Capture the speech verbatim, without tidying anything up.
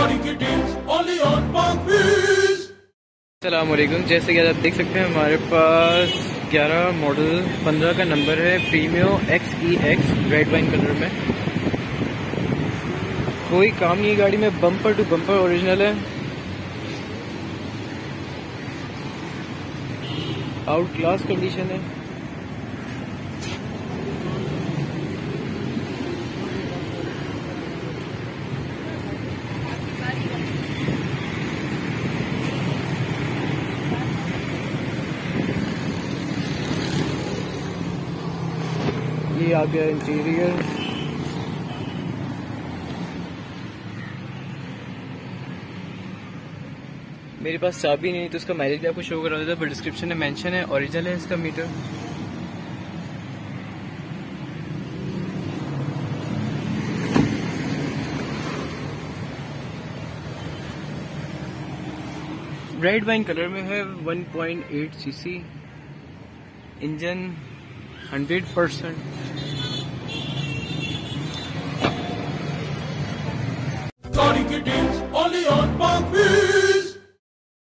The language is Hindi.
अस्सलाम वालेकुम। जैसे कि आप देख सकते हैं हमारे पास ग्यारह मॉडल पंद्रह का नंबर है, Premio X E X red wine colour में। कोई काम नहीं है गाड़ी में, बम्पर टू बम्पर ओरिजिनल है। आउट क्लास कंडीशन है। ये आ गया इंटीरियर। मेरे पास चाबी नहीं तो इसका माइलेज भी आपको शो करा देता है, पर डिस्क्रिप्शन में मेंशन है। ओरिजिनल है इसका मीटर। रेड वाइन कलर में है। One point eight CC engine, hundred percent. Only on Parkview.